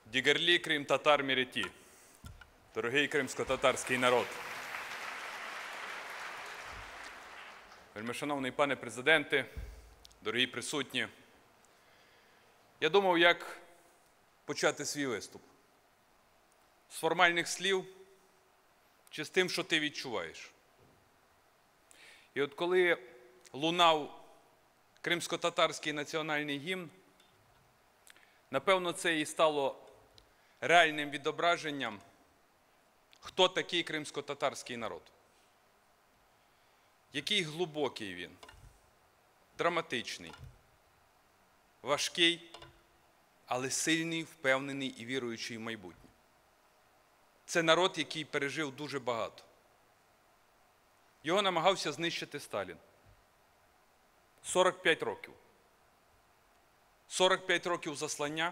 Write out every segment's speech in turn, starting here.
Дігерлі, крім татар міряті. Дорогий кримсько-татарський народ. Вельмишановний пане президенте, дорогі присутні. Я думав, як почати свій виступ. З формальних слів чи з тим, що ти відчуваєш. І от коли лунав кримсько-татарський національний гімн, напевно, це і стало реальним відображенням, хто такий кримсько-татарський народ. Який глибокий він, драматичний, важкий, але сильний, впевнений і віруючий в майбутнє. Це народ, який пережив дуже багато. Його намагався знищити Сталін. 45 років. 45 років заслання,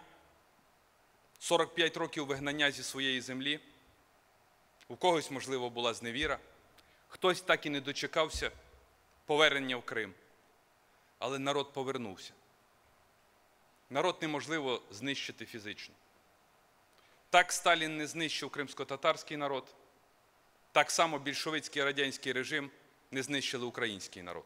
45 років вигнання зі своєї землі. У когось, можливо, була зневіра. Хтось так і не дочекався повернення в Крим. Але народ повернувся. Народ неможливо знищити фізично. Так Сталін не знищив кримсько-татарський народ, так само більшовицький радянський режим не знищили український народ.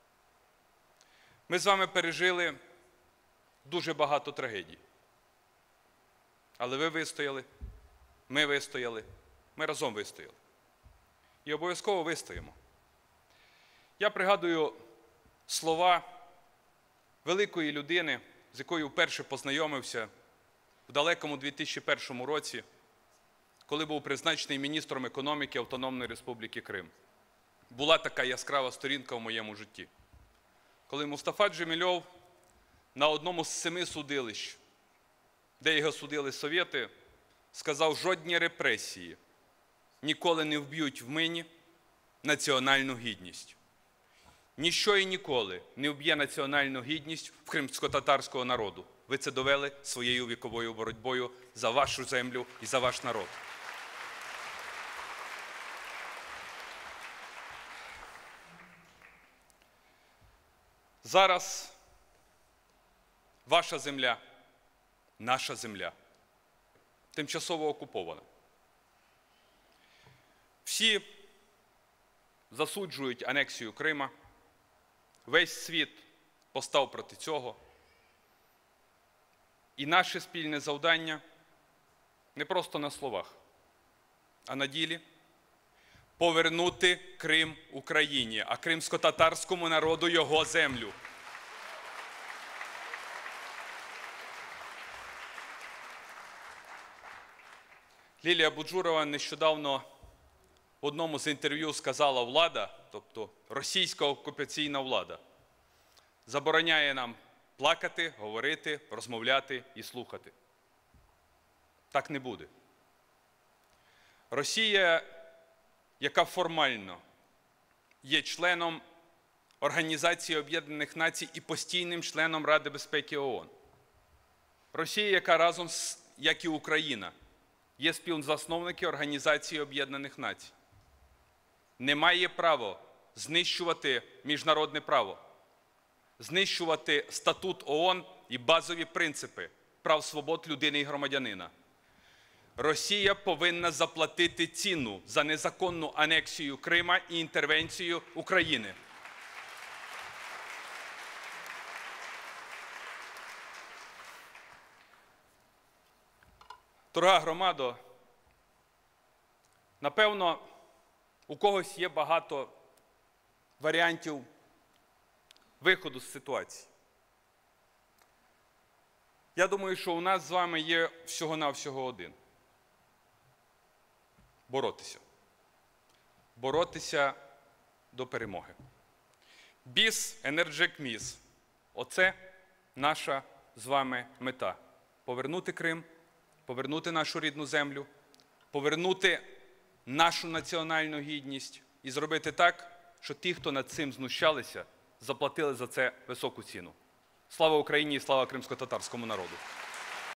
Ми з вами пережили дуже багато трагедій. Але ви вистояли, ми вистояли, ми разом вистояли. І обов'язково вистоїмо. Я пригадую слова великої людини, з якою вперше познайомився в далекому 2001 році, коли був призначений міністром економіки Автономної Республіки Крим. Була така яскрава сторінка в моєму житті. Коли Мустафа Джемільов на одному з 7 судилищ, де його судили совєти, сказав: жодні репресії ніколи не вб'ють в мені національну гідність. Ніщо і ніколи не вб'є національну гідність в кримсько-татарського народу. Ви це довели своєю віковою боротьбою за вашу землю і за ваш народ. Зараз ваша земля, наша земля, тимчасово окупована. Всі засуджують анексію Крима. Весь світ постав проти цього. І наше спільне завдання не просто на словах, а на ділі – повернути Крим Україні, а кримсько-татарському народу його землю. Лілія Буджурова нещодавно в одному з інтерв'ю сказала: влада, тобто російська окупаційна влада, забороняє нам плакати, говорити, розмовляти і слухати. Так не буде. Росія, яка формально є членом Організації Об'єднаних Націй і постійним членом Ради безпеки ООН. Росія, яка разом, як і Україна, є співзасновники Організації Об'єднаних Націй, не має права знищувати міжнародне право, знищувати статут ООН і базові принципи прав свобод людини і громадянина. Росія повинна заплатити ціну за незаконну анексію Крима і інтервенцію України. Дорога громадо, напевно, у когось є багато варіантів виходу з ситуації. Я думаю, що у нас з вами є всього-навсього один. Боротися. Боротися до перемоги. Біс, енерджек, міс. Оце наша з вами мета. Повернути Крим, повернути нашу рідну землю, повернути нашу національну гідність і зробити так, що ті, хто над цим знущалися, заплатили за це високу ціну. Слава Україні і слава кримсько-татарському народу!